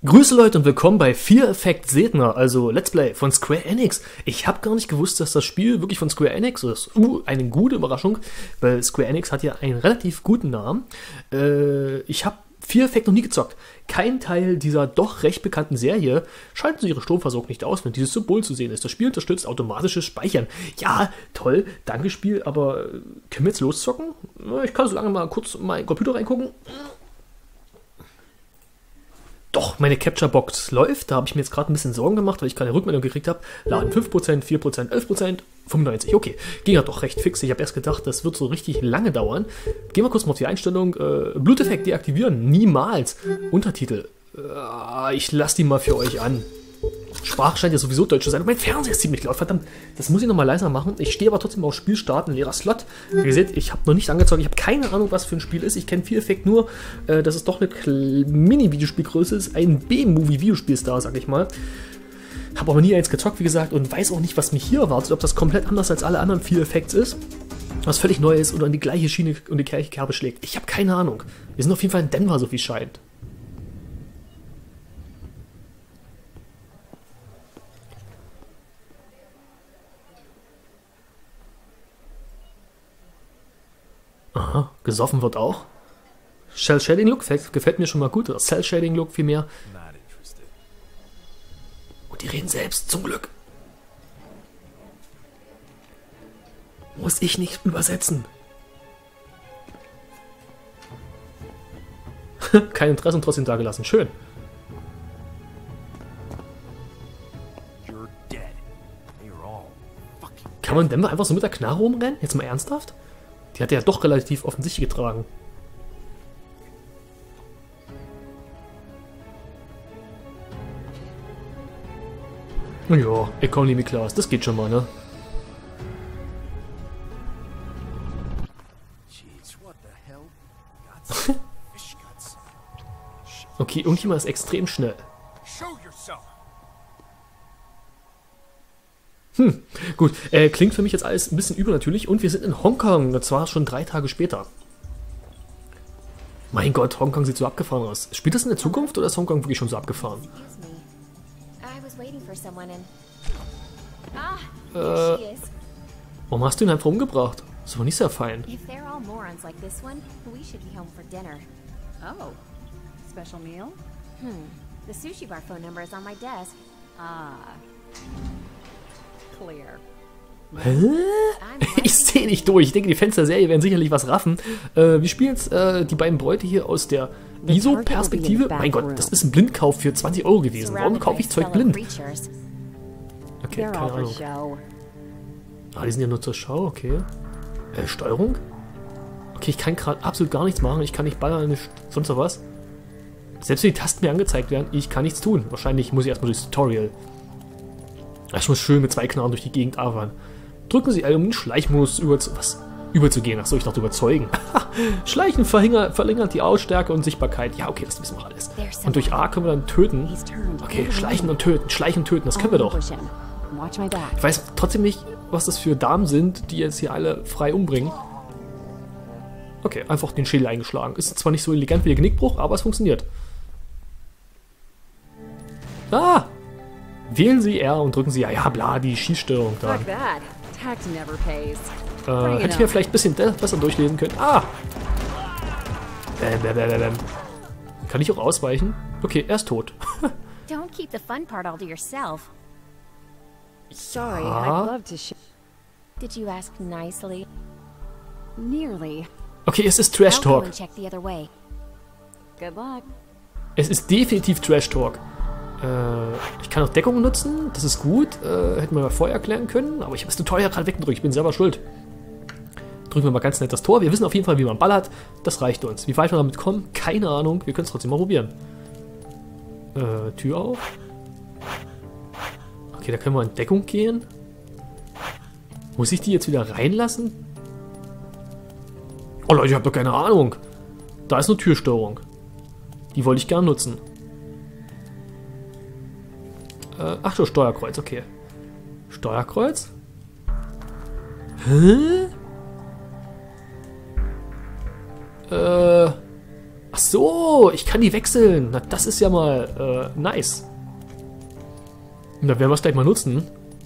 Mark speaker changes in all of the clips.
Speaker 1: Grüße Leute und willkommen bei Fear Effect Sedna, also Let's Play von Square Enix. Ich habe gar nicht gewusst, dass das Spiel wirklich von Square Enix ist. Eine gute Überraschung, weil Square Enix hat ja einen relativ guten Namen. Ich habe Fear Effect noch nie gezockt. Kein Teil dieser doch recht bekannten Serie schalten sie ihre Stromversorgung nicht aus, wenn dieses Symbol zu sehen ist. Das Spiel unterstützt automatisches Speichern. Ja, toll, danke Spiel, aber können wir jetzt loszocken? Ich kann so lange mal kurz in meinen Computer reingucken. Doch, meine Capture-Box läuft. Da habe ich mir jetzt gerade ein bisschen Sorgen gemacht, weil ich keine Rückmeldung gekriegt habe. Laden 5%, 4%, 11%, 95%. Okay, ging ja doch recht fix. Ich habe erst gedacht, das wird so richtig lange dauern. Gehen wir kurz mal auf die Einstellung. Bluteffekt deaktivieren. Niemals. Untertitel. Ich lasse die mal für euch an. Sprache scheint ja sowieso deutsch zu sein. Und mein Fernseher ist ziemlich laut. Verdammt, das muss ich nochmal leiser machen. Ich stehe aber trotzdem auf Spiel starten, leerer Slot. Wie ihr seht, ich habe noch nicht angezockt. Ich habe keine Ahnung, was für ein Spiel ist. Ich kenne Fear Effect nur, dass es doch eine Mini-Videospielgröße ist. Ein B-Movie-Videospielstar, sag ich mal. Habe aber nie eins gezockt, wie gesagt, und weiß auch nicht, was mich hier erwartet. Ob das komplett anders als alle anderen Fear Effects ist. Was völlig neu ist oder in die gleiche Schiene und die gleiche Kerbe schlägt. Ich habe keine Ahnung. Wir sind auf jeden Fall in Denver, so wie es scheint. Aha, gesoffen wird auch. Cell-Shading-Look gefällt mir schon mal gut. Oder Cell-Shading-Look vielmehr. Und die reden selbst, zum Glück. Muss ich nicht übersetzen. Kein Interesse und trotzdem dagelassen. Schön. Kann man Denver einfach so mit der Knarre rumrennen? Jetzt mal ernsthaft? Die hat er ja doch relativ offensichtlich getragen. Ja, Economy Class, das geht schon mal, ne? Okay, irgendjemand ist extrem schnell. Gut, klingt für mich jetzt alles ein bisschen übernatürlich und wir sind in Hongkong, und zwar schon 3 Tage später. Mein Gott, Hongkong sieht so abgefahren aus. Spielt das in der Zukunft oder ist Hongkong wirklich schon so abgefahren? Warum hast du ihn einfach umgebracht? Das war nicht sehr fein.
Speaker 2: The sushi bar phone number is on my desk. Clear.
Speaker 1: Hä? Ich sehe nicht durch. Ich denke, die Fans der Serie werden sicherlich was raffen. Wir spielen jetzt die beiden Bräute hier aus der ISO-Perspektive. Mein Gott, das ist ein Blindkauf für 20 € gewesen. Warum kaufe ich Zeug blind? Okay, keine Ahnung. Ah, die sind ja nur zur Schau, okay. Steuerung? Okay, ich kann gerade absolut gar nichts machen. Ich kann nicht ballern, nicht sonst noch was. Selbst wenn die Tasten mir angezeigt werden, ich kann nichts tun. Wahrscheinlich muss ich erstmal durchs Tutorial. Erstmal schön mit 2 Knarren durch die Gegend abfahren. Drücken Sie L, um den Schleichmodus überzugehen. Achso, ich dachte überzeugen. Schleichen verlängert die Ausstärke und Sichtbarkeit. Ja, okay, das wissen wir alles. Und durch A können wir dann töten. Okay, schleichen und töten. Schleichen und töten, das können wir doch. Ich weiß trotzdem nicht, was das für Damen sind, die jetzt hier alle frei umbringen. Okay, einfach den Schädel eingeschlagen. Ist zwar nicht so elegant wie der Genickbruch, aber es funktioniert. Ah! Wählen Sie R und drücken Sie ja, bla, die Schießsteuerung da. Hätte ich mir vielleicht ein bisschen besser durchlesen können. Ah! Kann ich auch ausweichen? Okay, er ist tot.
Speaker 2: Don't keep the fun part all to yourself. Sorry, I'd love to show. Did you ask nicely? Nearly.
Speaker 1: Okay, es ist Trash Talk.
Speaker 2: Check the other way. Good luck.
Speaker 1: Es ist definitiv Trash Talk. Ich kann auch Deckung nutzen, das ist gut. Hätten wir mal vorher erklären können, aber ich habe das Tutorial gerade weggedrückt, ich bin selber schuld. Drücken wir mal ganz nett das Tor. Wir wissen auf jeden Fall, wie man ballert. Das reicht uns. Wie weit wir damit kommen, keine Ahnung. Wir können es trotzdem mal probieren. Tür auf. Okay, da können wir in Deckung gehen. Muss ich die jetzt wieder reinlassen? Oh Leute, ich habe doch keine Ahnung. Da ist eine Türsteuerung. Die wollte ich gern nutzen. Ach so, Steuerkreuz, okay. Steuerkreuz? Hä? Ach so, ich kann die wechseln. Na, das ist ja mal nice. Und da werden wir es gleich mal nutzen.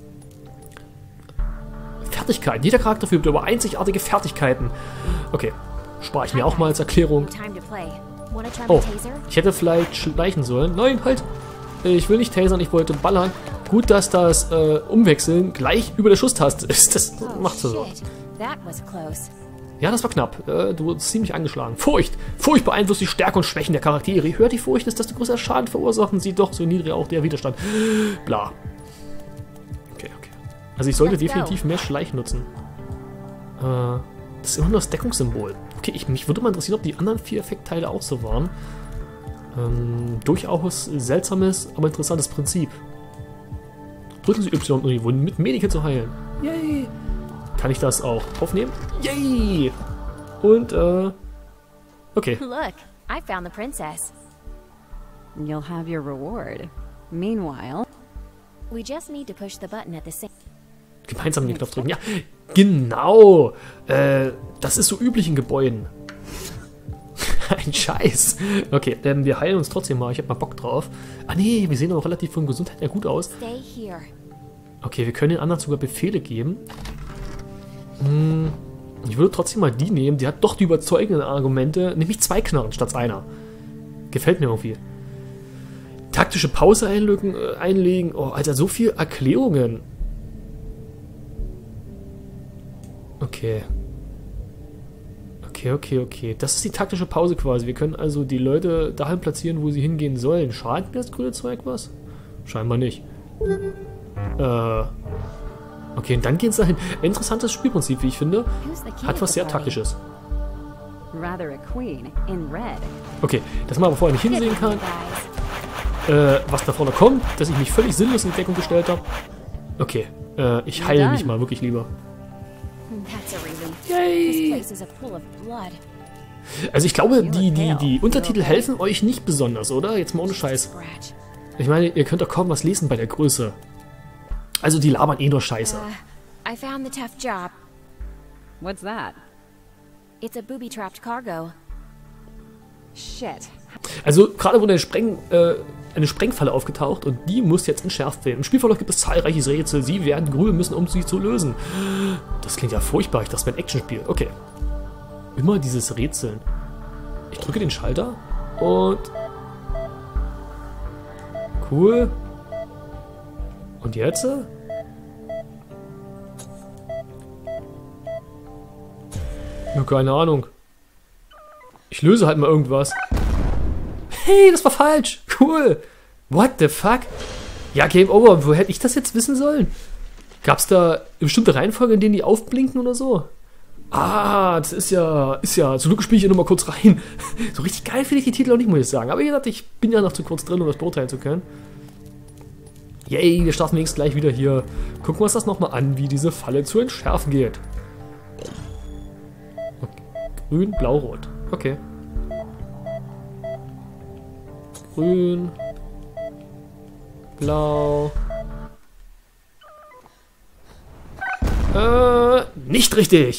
Speaker 1: Fertigkeiten. Jeder Charakter verfügt über einzigartige Fertigkeiten. Okay, spare ich mir auch mal als Erklärung. Oh, ich hätte vielleicht schleichen sollen. Nein, halt. Ich will nicht tasern, ich wollte ballern. Gut, dass das Umwechseln gleich über der Schusstaste ist. Das macht so. Ja, das war knapp. Du wurdest ziemlich angeschlagen. Furcht. Furcht beeinflusst die Stärke und Schwächen der Charaktere. Je höher die Furcht ist, desto größer Schaden verursachen sie, doch so niedrig auch der Widerstand. Bla. Okay. Also ich sollte definitiv mehr Schleich nutzen. Das ist immer nur das Deckungssymbol. Okay, mich würde mal interessieren, ob die anderen 4 Effektteile auch so waren. Durchaus seltsames, aber interessantes Prinzip. Drücken Sie Y, um die Wunden mit Medikit zu heilen. Yay! Kann ich das auch aufnehmen? Yay! Und, okay.
Speaker 2: Look, I found the princess.
Speaker 3: You'll have your reward. Meanwhile,
Speaker 2: we just need to push the button at the same.
Speaker 1: Gemeinsam den Knopf drücken. Ja, genau. Das ist so üblich in Gebäuden. Ein Scheiß. Okay, wir heilen uns trotzdem mal. Ich hab mal Bock drauf. Ah nee, wir sehen auch relativ von Gesundheit her gut aus.
Speaker 2: Stay here.
Speaker 1: Okay, wir können den anderen sogar Befehle geben. Ich würde trotzdem mal die nehmen. Die hat doch die überzeugenden Argumente. Nämlich 2 Knarren statt einer. Gefällt mir irgendwie. Taktische Pause einlegen. Oh, Alter, so viel Erklärungen. Okay. Okay. Das ist die taktische Pause quasi. Wir können also die Leute dahin platzieren, wo sie hingehen sollen. Schadet mir das grüne Zeug was? Scheinbar nicht. Okay, und dann gehen sie dahin. Interessantes Spielprinzip, wie ich finde. Hat was sehr Taktisches. Okay, dass man aber vorher nicht hinsehen kann. Was da vorne kommt, dass ich mich völlig sinnlos in Deckung gestellt habe. Okay, ich heile mich mal wirklich lieber. Yay! Also ich glaube, die Untertitel helfen euch nicht besonders, oder? Jetzt mal ohne Scheiß. Ich meine, ihr könnt doch kaum was lesen bei der Größe. Also die labern eh nur Scheiße.
Speaker 2: I found the tough job.
Speaker 3: what's that?
Speaker 2: It's a booby-trapped cargo.
Speaker 3: Shit.
Speaker 1: Also gerade wurde eine Sprengfalle aufgetaucht und die muss jetzt entschärft werden. Im Spielverlauf gibt es zahlreiche Rätsel. Sie werden grübeln müssen, um sie zu lösen. Das klingt ja furchtbar. Ich dachte, das wäre ein Actionspiel. Okay. Immer dieses Rätseln. Ich drücke den Schalter und... Cool. Und jetzt? Ja, keine Ahnung. Ich löse halt mal irgendwas. Hey, das war falsch. Cool. What the fuck? Ja, Game Over. Wo hätte ich das jetzt wissen sollen? Gab es da eine bestimmte Reihenfolge, in denen die aufblinken oder so? Ah, das ist ja... Zum Glück spiele ich hier nochmal kurz rein. So richtig geil finde ich die Titel auch nicht, muss ich sagen. Aber wie gesagt, ich bin ja noch zu kurz drin, um das beurteilen zu können. Yay, wir starten wenigstens gleich wieder hier. Gucken wir uns das nochmal an, wie diese Falle zu entschärfen geht. Okay. Grün, blau, rot. Okay. Grün. Blau. Nicht richtig.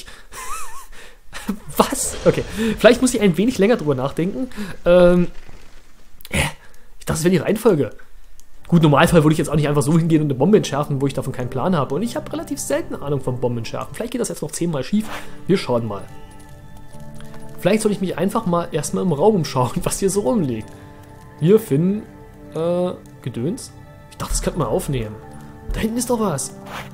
Speaker 1: Was? Okay. Vielleicht muss ich ein wenig länger drüber nachdenken. Ich dachte, das wäre die Reihenfolge. Gut, im Normalfall würde ich jetzt auch nicht einfach so hingehen und eine Bombe entschärfen, wo ich davon keinen Plan habe. Und ich habe relativ selten Ahnung von Bomben entschärfen. Vielleicht geht das jetzt noch 10-mal schief. Wir schauen mal. Vielleicht soll ich mich einfach mal erstmal im Raum umschauen, was hier so rumliegt. Wir finden, Gedöns. Ich dachte, das könnte man aufnehmen. Da hinten ist doch was.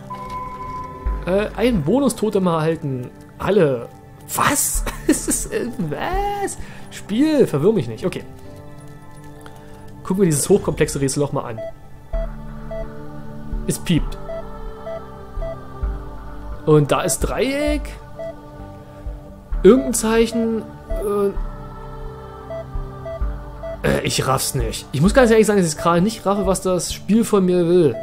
Speaker 1: Einen Bonus-Totem erhalten. Alle. Was? Was? Spiel, verwirr mich nicht. Okay. Gucken wir dieses hochkomplexe Rätsel noch mal an. Es piept. Und da ist Dreieck. Irgendein Zeichen. Ich raff's nicht. Ich muss ganz ehrlich sagen, dass ich gerade nicht raffe, was das Spiel von mir will.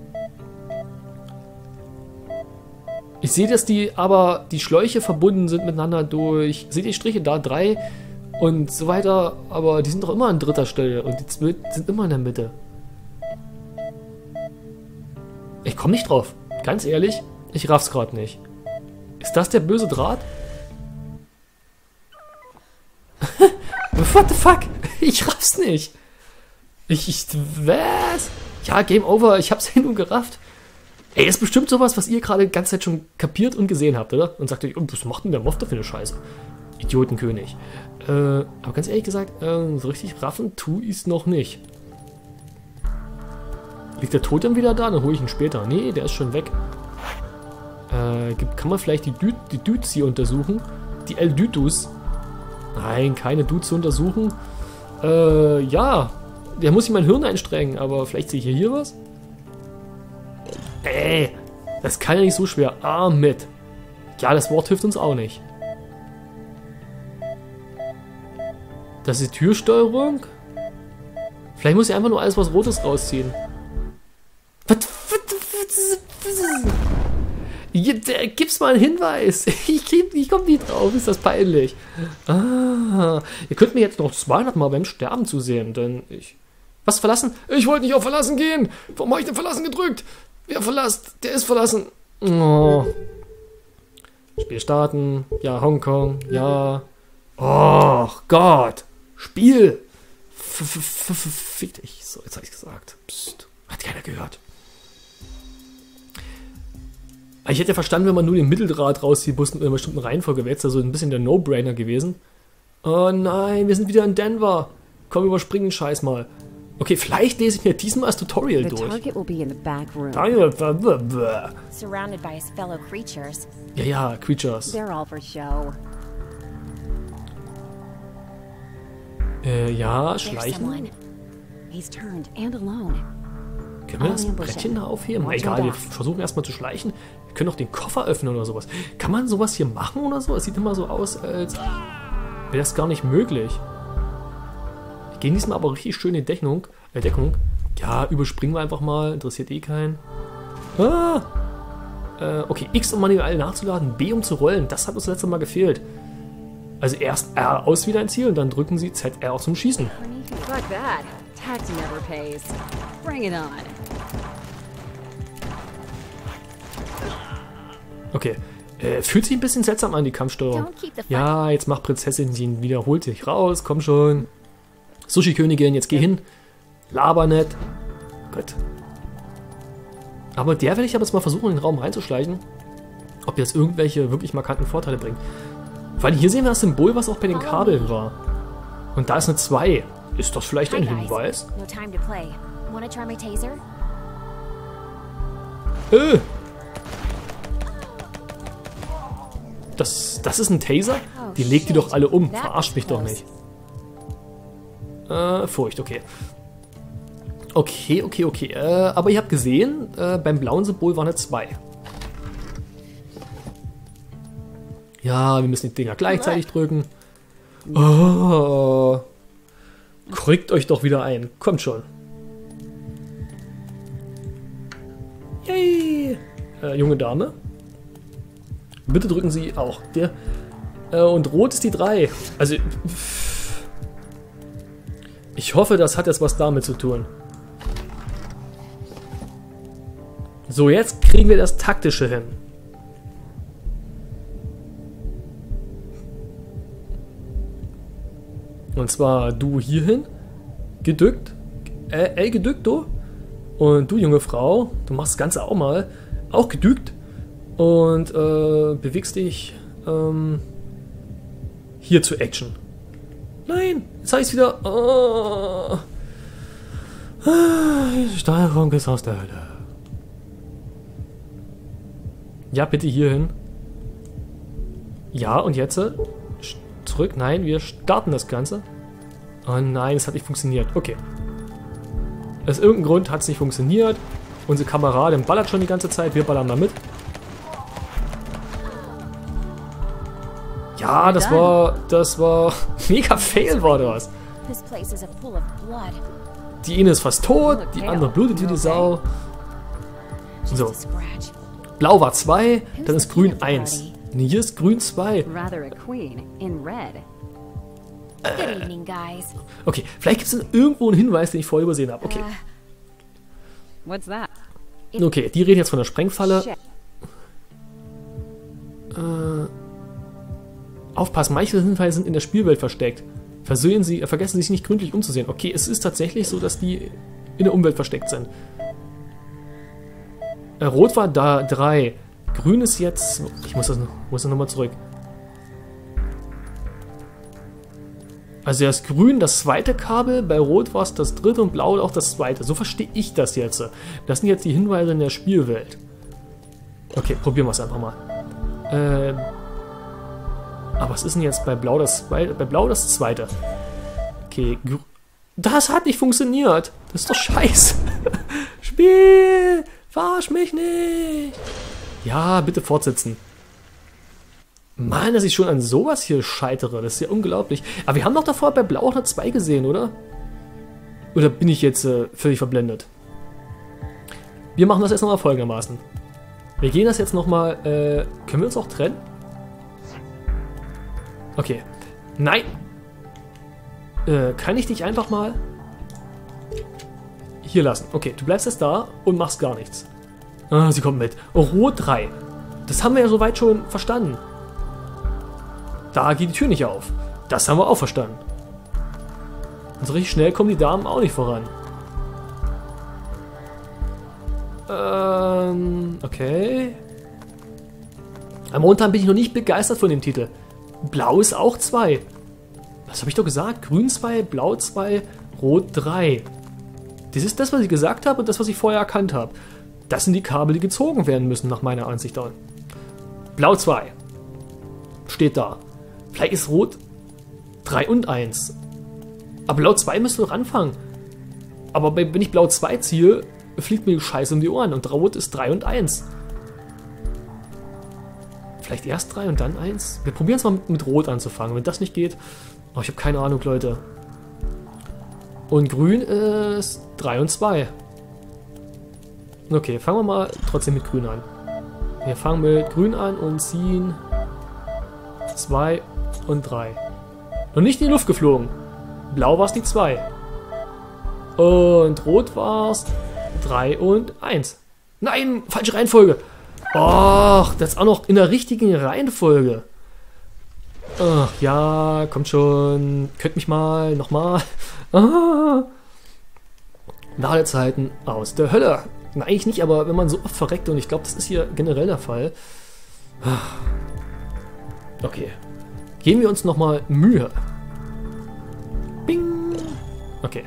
Speaker 1: Ich sehe, dass die Schläuche verbunden sind miteinander durch... Seht ihr Striche da? 3 und so weiter. Aber die sind doch immer an dritter Stelle. Und die sind immer in der Mitte. Ich komme nicht drauf. Ganz ehrlich, ich raff's gerade nicht. Ist das der böse Draht? What the fuck? Ich raff's nicht. Was? Ja, Game Over. Ich hab's ja nur gerafft. Ey, ist bestimmt sowas, was ihr gerade die ganze Zeit schon kapiert und gesehen habt, oder? Und sagt euch, oh, was macht denn der Moff da für eine Scheiße? Idiotenkönig. Aber ganz ehrlich gesagt, so richtig raffen tu ich's noch nicht. Liegt der Totem wieder da? Dann hole ich ihn später. Nee, der ist schon weg. Kann man vielleicht die Dudes hier untersuchen? Die El-Dütus? Nein, keine Dudes zu untersuchen. Ja. Der muss sich mein Hirn einstrengen, aber vielleicht sehe ich hier was? Das kann ja nicht so schwer. Mit. Ja, das Wort hilft uns auch nicht. Das ist die Türsteuerung. Vielleicht muss ich einfach nur alles was Rotes rausziehen. Gib's mal einen Hinweis. Ich komm nicht drauf. Ist das peinlich. Ihr könnt mir jetzt noch 200 Mal beim Sterben zusehen, denn ich... Was, verlassen? Ich wollte nicht auf verlassen gehen. Warum habe ich denn verlassen gedrückt? Wer verlasst? Der ist verlassen. Oh. Spiel starten. Ja, Hongkong. Ja. Oh Gott. Spiel. Fick dich. So, jetzt habe ich gesagt. Psst. Hat keiner gehört. Ich hätte ja verstanden, wenn man nur den Mitteldraht rauszieht, muss in einer bestimmten Reihenfolge wäre jetzt also ein bisschen der No-Brainer gewesen. Oh nein, wir sind wieder in Denver. Komm, überspringen den Scheiß mal. Okay, vielleicht lese ich mir diesmal das Tutorial durch.
Speaker 2: Surrounded by his fellow creatures.
Speaker 1: Ja, Creatures.
Speaker 3: They're all for show.
Speaker 1: Ja, schleichen.
Speaker 3: He's turned and alone.
Speaker 1: Können wir das Brettchen da aufheben? Egal, wir versuchen erstmal zu schleichen. Wir können auch den Koffer öffnen oder sowas. Kann man sowas hier machen oder so? Es sieht immer so aus, als wäre das gar nicht möglich. Wir gehen diesmal aber richtig schön in Deckung. Ja, überspringen wir einfach mal. Interessiert eh keinen. Okay, X um manuell nachzuladen, B um zu rollen. Das hat uns letztes Mal gefehlt. Also erst R aus wieder ein Ziel und dann drücken Sie ZR auch zum Schießen.
Speaker 3: Fuck that. Tax never pays. Bring it on.
Speaker 1: Okay. Fühlt sich ein bisschen seltsam an, die Kampfsteuerung. Ja, jetzt macht Prinzessin ihn, wiederholt sich raus. Komm schon. Sushi-Königin, jetzt geh hin. Laber nicht. Gut. Aber der werde ich aber jetzt mal versuchen, in den Raum reinzuschleichen. Ob jetzt irgendwelche wirklich markanten Vorteile bringt. Weil hier sehen wir das Symbol, was auch bei den Kabeln war. Und da ist eine 2. Ist das vielleicht ein Hinweis? Das ist ein Taser? Die legt die doch alle um. Verarscht mich doch nicht. Furcht, okay. Okay. Aber ihr habt gesehen, beim blauen Symbol war eine 2. Ja, wir müssen die Dinger gleichzeitig drücken. Oh. Kriegt euch doch wieder ein. Kommt schon. Yay. Junge Dame. Bitte drücken Sie auch. Und rot ist die 3. Also... Ich hoffe, das hat jetzt was damit zu tun. So, jetzt kriegen wir das Taktische hin. Und zwar du hierhin. Gedückt. Gedückt, du. Und du, junge Frau, du machst das Ganze auch mal. Auch gedückt. Und bewegst dich hier zu Action. Nein, jetzt habe ich es wieder. Oh. Die Steuerung ist aus der Hölle. Ja, bitte hierhin. Ja, und jetzt? Zurück? Nein, wir starten das Ganze. Oh nein, es hat nicht funktioniert. Okay. Aus irgendeinem Grund hat es nicht funktioniert. Unsere Kameradin ballert schon die ganze Zeit. Wir ballern mal mit. Ja, das war mega fail war das. Die eine ist fast tot, die andere blutet wie die Sau. So. Blau war 2, dann ist grün 1. Nee, hier ist grün 2. Okay, vielleicht gibt es irgendwo einen Hinweis, den ich vorher übersehen habe. Okay. Okay, die reden jetzt von der Sprengfalle. Aufpassen, manche Hinweise sind in der Spielwelt versteckt. vergessen Sie sich nicht gründlich umzusehen. Okay, es ist tatsächlich so, dass die in der Umwelt versteckt sind. Rot war da 3. Grün ist jetzt... Ich muss das nochmal zurück. Also erst grün das zweite Kabel, bei Rot war es das dritte und blau auch das zweite. So verstehe ich das jetzt. Das sind jetzt die Hinweise in der Spielwelt. Okay, probieren wir es einfach mal. Aber was ist denn jetzt bei blau das zweite? Bei blau das zweite. Okay, das hat nicht funktioniert. Das ist doch scheiße. Spiel! Verarsch mich nicht! Ja, bitte fortsetzen. Mann, dass ich schon an sowas hier scheitere. Das ist ja unglaublich. Aber wir haben doch davor bei Blau auch eine 2 gesehen, oder? Oder bin ich jetzt völlig verblendet? Wir machen das jetzt nochmal folgendermaßen. Wir gehen das jetzt nochmal... können wir uns auch trennen? Okay. Nein! Kann ich dich einfach mal... hier lassen. Okay, du bleibst jetzt da und machst gar nichts. Ah, sie kommt mit. Oh, Rot 3. Das haben wir ja soweit schon verstanden. Da geht die Tür nicht auf. Das haben wir auch verstanden. Und so richtig schnell kommen die Damen auch nicht voran. Okay. Aber momentan bin ich noch nicht begeistert von dem Titel. Blau ist auch 2. Was habe ich doch gesagt? Grün 2, Blau 2, Rot 3. Das ist das, was ich gesagt habe und das, was ich vorher erkannt habe. Das sind die Kabel, die gezogen werden müssen, nach meiner Ansicht. Blau 2. Steht da. Vielleicht ist Rot 3 und 1. Aber Blau 2 müsste doch anfangen. Aber wenn ich Blau 2 ziehe, fliegt mir die Scheiße um die Ohren. Und Rot ist 3 und 1. Vielleicht erst 3 und dann 1? Wir probieren es mal mit Rot anzufangen. Wenn das nicht geht... Oh, ich habe keine Ahnung, Leute. Und Grün ist 3 und 2. Okay, fangen wir mal trotzdem mit Grün an. Wir fangen mit Grün an und ziehen 2 und 3. Noch nicht in die Luft geflogen. Blau war es die 2. Und Rot war es 3 und 1. Nein, falsche Reihenfolge. Och, das ist auch noch in der richtigen Reihenfolge. Ach ja, kommt schon. Könnt mich mal, nochmal. Ladezeiten aus der Hölle. Na, eigentlich nicht, aber wenn man so oft verreckt, und ich glaube, das ist hier generell der Fall. Okay. Geben wir uns nochmal Mühe. Bing. Okay.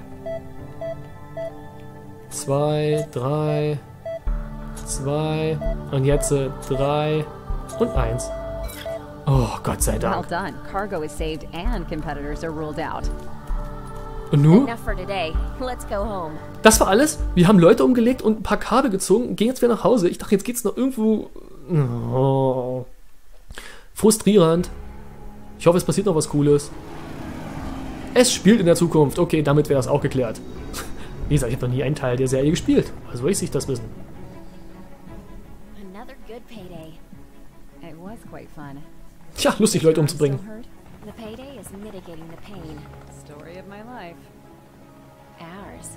Speaker 1: 2, 3, 2 und jetzt 3 und 1. Oh, Gott sei Dank.
Speaker 3: Well done. Cargo is saved and competitors are ruled out.
Speaker 1: Und nun?
Speaker 2: Enough for today. Let's go home.
Speaker 1: Das war alles. Wir haben Leute umgelegt und ein paar Kabel gezogen. Gehen jetzt wieder nach Hause. Ich dachte, jetzt geht's noch irgendwo... Oh. Frustrierend. Ich hoffe, es passiert noch was Cooles. Es spielt in der Zukunft. Okay, damit wäre das auch geklärt. Wie gesagt, ich habe noch nie einen Teil der Serie gespielt. Also soll ich sich das wissen?
Speaker 2: Another good payday.
Speaker 3: It was quite fun.
Speaker 1: Tja, lustig, Leute umzubringen.
Speaker 2: The payday is mitigating the pain.
Speaker 3: Story of my life.
Speaker 2: Ours.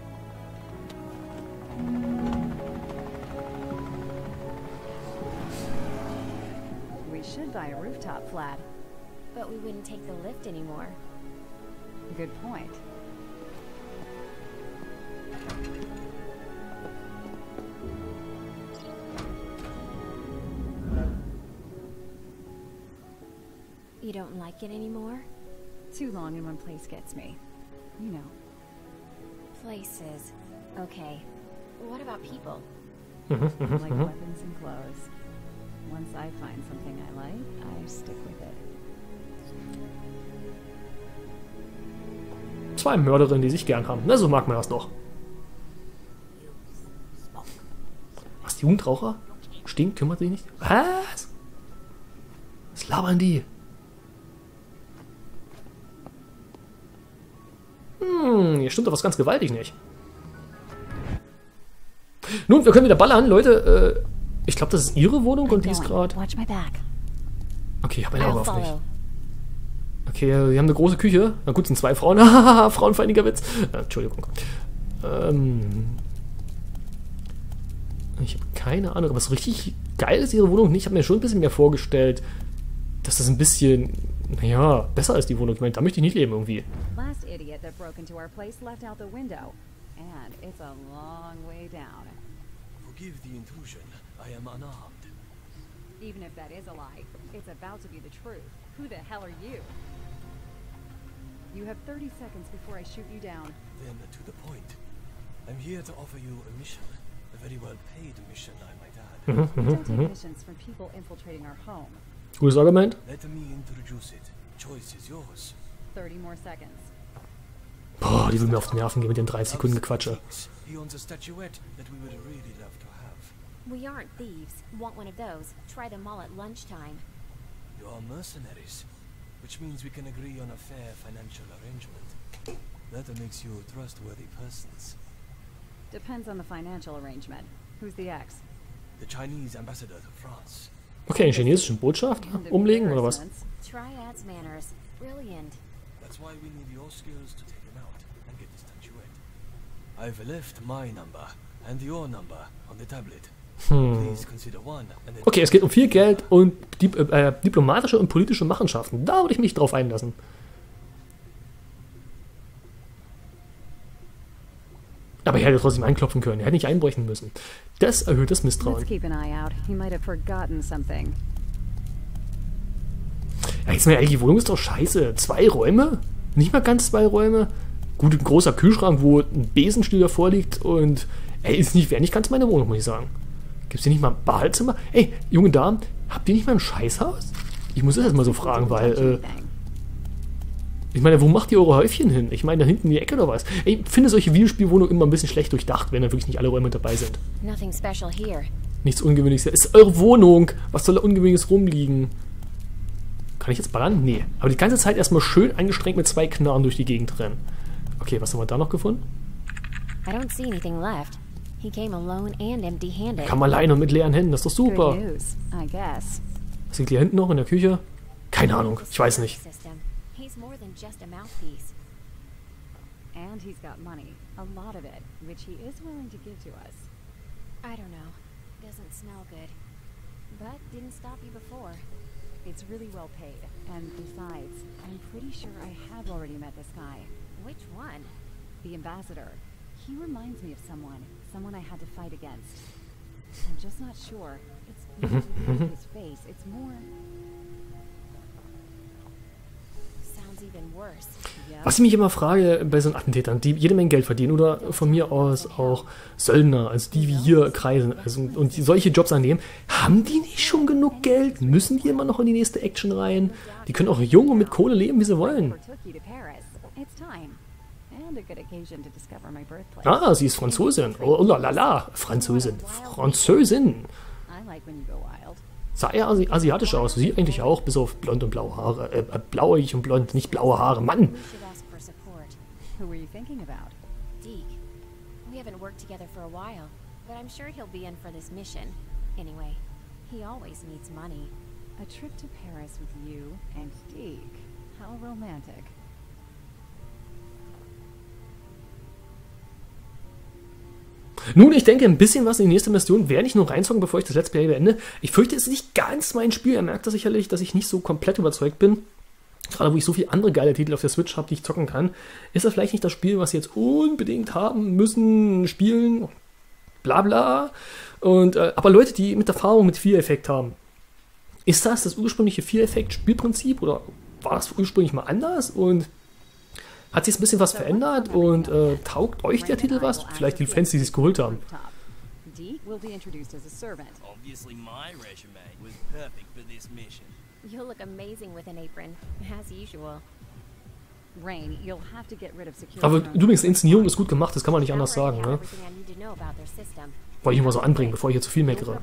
Speaker 3: We should buy a rooftop flat.
Speaker 2: But we wouldn't take the lift anymore.
Speaker 3: Good point.
Speaker 2: You don't like it anymore?
Speaker 3: Too long in one place gets me. You know.
Speaker 2: Places. Okay. What about people?
Speaker 3: Like weapons and clothes. Once I find something I like, I stick with it.
Speaker 1: 2 Mörderinnen, die sich gern haben. Na, so mag man das doch. Was, die Jugendraucher? Stinkt, kümmert sich nicht? Was? Was labern die? Hier stimmt doch was ganz gewaltig nicht. Nun, wir können wieder ballern, Leute. Ich glaube, das ist ihre Wohnung und die ist gerade...
Speaker 2: Watch my back.
Speaker 1: Okay, ich habe ein Auge
Speaker 2: I'll
Speaker 1: auf mich.
Speaker 2: follow.
Speaker 1: Okay, wir haben eine große Küche. Na gut, sind 2 Frauen. Hahaha, frauenfeindlicher Witz. Entschuldigung. Ich habe keine Ahnung, aber so richtig geil ist ihre Wohnung nicht. Ich habe mir schon ein bisschen mehr vorgestellt, dass das ein bisschen Naja, besser als die Wohnung. Ich meine, da möchte ich nicht leben irgendwie.
Speaker 3: Last idiot that broke into our place left out the window. And it's a long way down.
Speaker 4: Forgive the intrusion. I am unarmed.
Speaker 3: Even if that is a lie, it's about to be the truth. Who the hell are you? You have 30 seconds before I shoot you down.
Speaker 4: Then to the point. I'm here to offer you a mission. A very well-paid mission, I might add.
Speaker 3: We don't take missions from people infiltrating our home.
Speaker 1: Gutes Argument.
Speaker 4: Let me introduce it. Choice is yours.
Speaker 3: 30 more seconds.
Speaker 1: Boah, die will mir auf die Nerven gehen mit den 30 Sekunden Gequatsche.
Speaker 4: He owns a statuette that we would really love to have.
Speaker 2: We aren't thieves. Want one of those? Try them all at lunchtime.
Speaker 4: You are mercenaries, which means we can agree on a fair financial arrangement. That makes you trustworthy persons.
Speaker 3: Depends on the financial arrangement. Who's the ex?
Speaker 4: The Chinese ambassador to France.
Speaker 1: Okay, einen chinesischen Botschafter umlegen oder was?
Speaker 2: Triad's manners. Brilliant.
Speaker 4: That's why we need your skills to take him out and get the statuette. I've left my number and your number on the tablet. Please consider one and then
Speaker 1: Okay, es geht um viel Geld und diplomatische und politische Machenschaften. Da würde ich mich drauf einlassen. Aber er hätte trotzdem einklopfen können. Er hätte nicht einbrechen müssen. Das erhöht das Misstrauen.
Speaker 3: Let's keep an eye out. He might have forgotten something.
Speaker 1: Ja, jetzt mal ehrlich, die Wohnung ist doch scheiße. 2 Räume? Nicht mal ganz 2 Räume. Gut, ein großer Kühlschrank, wo ein Besenstiel davor liegt und wäre nicht ganz meine Wohnung, muss ich sagen. Gibt es hier nicht mal ein Badezimmer? Ey, junge Damen, habt ihr nicht mal ein Scheißhaus? Ich muss das jetzt mal so fragen, weil, ich meine, wo macht ihr eure Häufchen hin? Ich meine, da hinten in die Ecke oder was? Ey, ich finde solche Videospielwohnungen immer ein bisschen schlecht durchdacht, wenn dann wirklich nicht alle Räume dabei sind.
Speaker 2: Nothing special here.
Speaker 1: Nichts Ungewöhnliches. Es ist eure Wohnung. Was soll da Ungewöhnliches rumliegen? Kann ich jetzt ballern? Nee. Aber die ganze Zeit erstmal schön angestrengt mit 2 Knarren durch die Gegend rennen. Okay, was haben wir da noch gefunden?
Speaker 2: I don't see anything left. He came alone and empty-handed.
Speaker 1: Kam alleine und mit leeren Händen. Das ist doch super.
Speaker 3: Good news, I guess.
Speaker 1: Was liegt hier hinten noch in der Küche? Keine Ahnung. Ich weiß nicht.
Speaker 2: He's more than just a mouthpiece.
Speaker 3: And he's got money. A lot of it, which he is willing to give to us.
Speaker 2: I don't know. Doesn't smell good. But didn't stop you before.
Speaker 3: It's really well paid. And besides, I'm pretty sure I have already met this guy.
Speaker 2: Which one?
Speaker 3: The ambassador. He reminds me of someone I had to fight against. I'm just not sure. It's not really his face. It's more...
Speaker 2: Sounds even worse.
Speaker 1: Was ich mich immer frage bei so Attentätern, die jede Menge Geld verdienen oder von mir aus auch Söldner, also die wie hier kreisen und die solche Jobs annehmen, haben die nicht schon genug Geld? Müssen die immer noch in die nächste Action rein? Die können auch jung und mit Kohle leben, wie sie wollen. Ah, sie ist Französin. Oh la la la, Französin. Französin. Sah eher asiatisch aus. Sie eigentlich auch, bis auf blond und blaue Haare. Blauig und blond, nicht blaue Haare. Mann!
Speaker 3: Who were you thinking about?
Speaker 2: Deke. We haven't worked together for a while, but I'm sure he'll be in for this mission. Anyway, he always needs money.
Speaker 3: A trip to Paris with you and Deke. How romantic.
Speaker 1: Nun, ich denke, ein bisschen was in die nächste Mission werde ich nur reinzocken, bevor ich das Let's Play beende. Ich fürchte, es ist nicht ganz mein Spiel. Ihr merkt das sicherlich, dass ich nicht so komplett überzeugt bin. Gerade wo ich so viele andere geile Titel auf der Switch habe, die ich zocken kann. Ist das vielleicht nicht das Spiel, was Sie jetzt unbedingt haben müssen, spielen, bla bla. Und, aber Leute, die mit Erfahrung mit Fear-Effekt haben, ist das ursprüngliche Fear-Effekt-Spielprinzip oder war das ursprünglich mal anders? Und hat sich ein bisschen was verändert und taugt euch der Titel was? Vielleicht die Fans, die sich geholt haben.
Speaker 2: You'll look amazing with an apron, as usual.
Speaker 3: Rain, you'll have to get rid of security.
Speaker 1: Aber übrigens, die Inszenierung ist gut gemacht, das kann man nicht anders sagen, ne? Wollte ich mal so anbringen, bevor ich hier zu viel meckere.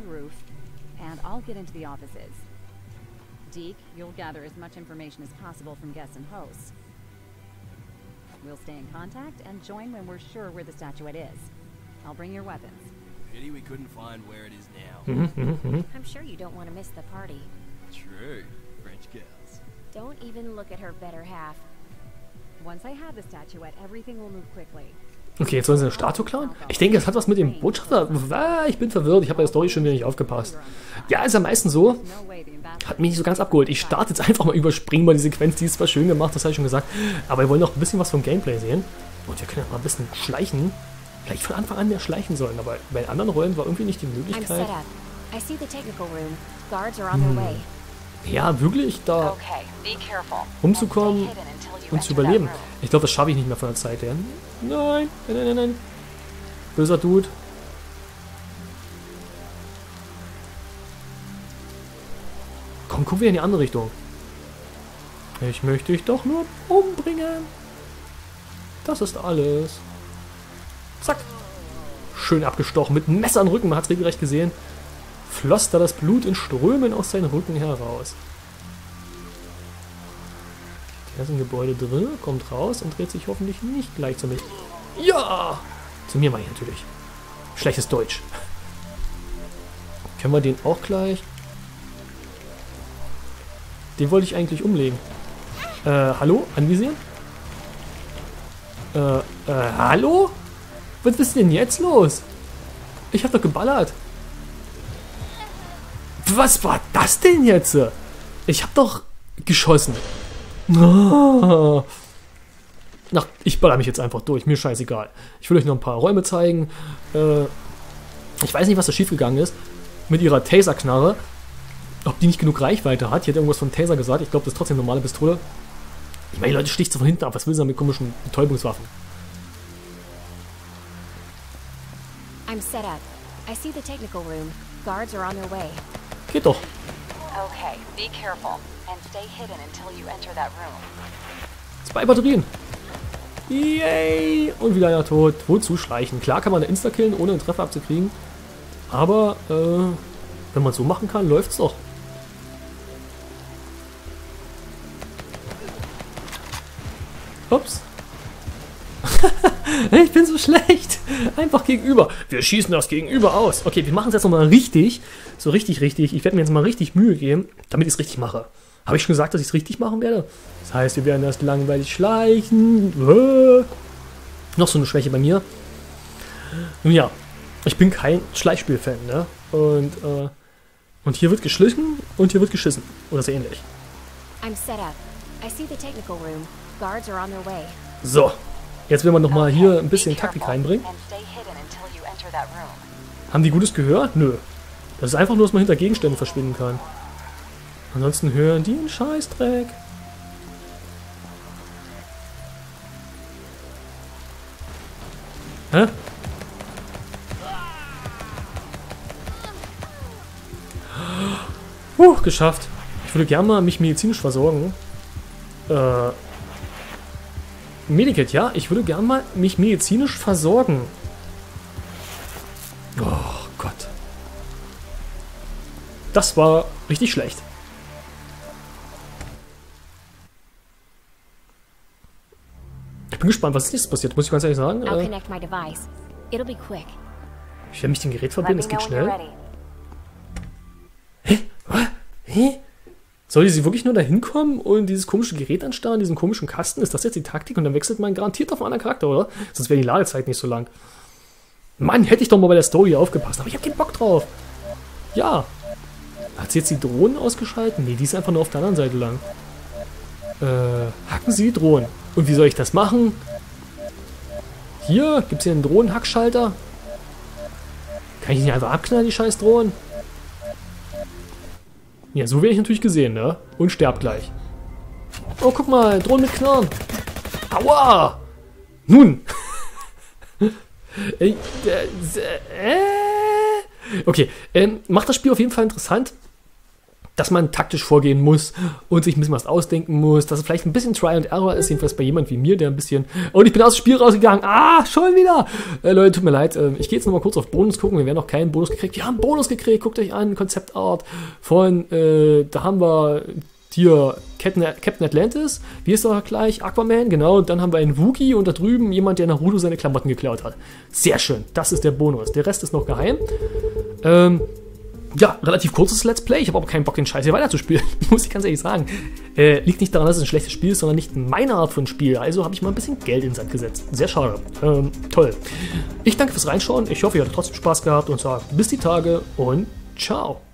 Speaker 3: Deke, you'll gather as much information as possible from guests and hosts. We'll stay in contact and join when we're sure where the statuette is. I'll bring your weapons.
Speaker 4: Pity we couldn't find where it is now.
Speaker 2: I'm sure you don't want to miss the party.
Speaker 4: True. French girls.
Speaker 2: Don't even look at her better half.
Speaker 3: Once I have the statuette, everything will move quickly.
Speaker 1: Okay, jetzt sollen sie eine Statue klauen? Ich denke, das hat was mit dem Botschafter... Ich bin verwirrt, ich habe bei der Story schon wieder nicht aufgepasst. Ja, ist am meisten so. Hat mich nicht so ganz abgeholt. Ich starte jetzt einfach mal, überspringen mal die Sequenz. Die ist zwar schön gemacht, das habe ich schon gesagt. Aber wir wollen noch ein bisschen was vom Gameplay sehen. Und wir können ja mal ein bisschen schleichen. Vielleicht von Anfang an mehr schleichen sollen, aber bei anderen Rollen war irgendwie nicht die Möglichkeit. Ja, wirklich da rumzukommen und zu überleben. Ich glaube, das schaffe ich nicht mehr von der Zeit her. Nein, nein, nein, nein. Böser Dude. Komm, gucken wir in die andere Richtung. Ich möchte dich doch nur umbringen. Das ist alles. Zack. Schön abgestochen mit einem Messer am Rücken. Man hat es regelrecht gesehen. Floss da das Blut in Strömen aus seinem Rücken heraus. Der ist im Gebäude drin, kommt raus und dreht sich hoffentlich nicht gleich zu mir. Ja! Zu mir meine ich natürlich. Schlechtes Deutsch. Können wir den auch gleich? Den wollte ich eigentlich umlegen. Hallo? Anvisieren? Hallo? Was ist denn jetzt los? Ich hab doch geballert. Was war das denn jetzt? Ich hab doch geschossen. Oh. Ach, ich baller mich jetzt einfach durch. Mir scheißegal. Ich will euch noch ein paar Räume zeigen. Ich weiß nicht, was da schiefgegangen ist. Mit ihrer Taser-Knarre. Ob die nicht genug Reichweite hat. Hier hat irgendwas von Taser gesagt. Ich glaube, das ist trotzdem eine normale Pistole. Ich meine, die Leute sticht so von hinten ab. Was will sie mit komischen Betäubungswaffen?
Speaker 2: I'm set up. I see the technical room. Guards are on their way.
Speaker 1: Geht doch.
Speaker 3: Okay, be careful and stay hidden until you enter that room.
Speaker 1: 2 Batterien. Yay! Und wieder einer tot. Wozu schleichen? Klar kann man eine Insta killen, ohne einen Treffer abzukriegen. Aber, wenn man so machen kann, läuft's doch. Ups. Ich bin so schlecht. Einfach gegenüber. Wir schießen das Gegenüber aus. Okay, wir machen es jetzt nochmal richtig. So richtig. Ich werde mir jetzt mal richtig Mühe geben, damit ich es richtig mache. Habe ich schon gesagt, dass ich es richtig machen werde? Das heißt, wir werden erst langweilig schleichen. Noch so eine Schwäche bei mir. Nun ja, ich bin kein Schleichspiel-Fan, ne? Und hier wird geschlichen und hier wird geschissen. Oder so ähnlich.
Speaker 2: I'm set up. I see the technical room. Guards are on their way.
Speaker 1: So. Jetzt will man nochmal hier ein bisschen Taktik reinbringen. Haben die Gutes gehört? Nö. Das ist einfach nur, dass man hinter Gegenständen verschwinden kann. Ansonsten hören die einen Scheißdreck. Hä? Geschafft. Ich würde gerne mal mich medizinisch versorgen. Medikit, ja? Ich würde gerne mal mich medizinisch versorgen. Oh Gott. Das war richtig schlecht. Ich bin gespannt, was nächstes passiert, muss ich ganz ehrlich sagen. Ich werde mich dem Gerät verbinden, es geht schnell. Hä? Hä? Soll sie wirklich nur da hinkommen und dieses komische Gerät anstarren, diesen komischen Kasten? Ist das jetzt die Taktik? Und dann wechselt man garantiert auf einen anderen Charakter, oder? Sonst wäre die Ladezeit nicht so lang. Mann, hätte ich doch mal bei der Story aufgepasst. Aber ich habe keinen Bock drauf. Ja. Hat sie jetzt die Drohnen ausgeschaltet? Nee, die ist einfach nur auf der anderen Seite lang. Hacken Sie die Drohnen. Und wie soll ich das machen? Hier, gibt es hier einen Drohnenhackschalter? Kann ich nicht einfach abknallen, die scheiß Drohnen? Ja, so werde ich natürlich gesehen, ne? Und sterb gleich. Oh, guck mal, Drohnen mit Knarren. Aua! Nun. Okay, macht das Spiel auf jeden Fall interessant, dass man taktisch vorgehen muss und sich ein bisschen was ausdenken muss, dass es vielleicht ein bisschen Try and Error ist, jedenfalls bei jemand wie mir, der ein bisschen... Und ich bin aus dem Spiel rausgegangen. Ah, schon wieder! Leute, tut mir leid. Ich gehe jetzt nochmal kurz auf Bonus gucken. Wir werden noch keinen Bonus gekriegt. Wir haben einen Bonus gekriegt. Guckt euch an. Konzeptart von... da haben wir hier Captain Atlantis. Wie ist er gleich? Aquaman, genau. Und dann haben wir einen Wookie und da drüben jemand, der Naruto seine Klamotten geklaut hat. Sehr schön. Das ist der Bonus. Der Rest ist noch geheim. Ja, relativ kurzes Let's Play. Ich habe aber keinen Bock, den Scheiß hier weiterzuspielen. Muss ich ganz ehrlich sagen. Liegt nicht daran, dass es ein schlechtes Spiel ist, sondern nicht meine Art von Spiel. Also habe ich mal ein bisschen Geld in den Sand gesetzt. Sehr schade. Toll. Ich danke fürs Reinschauen. Ich hoffe, ihr hattet trotzdem Spaß gehabt und sage bis die Tage und ciao.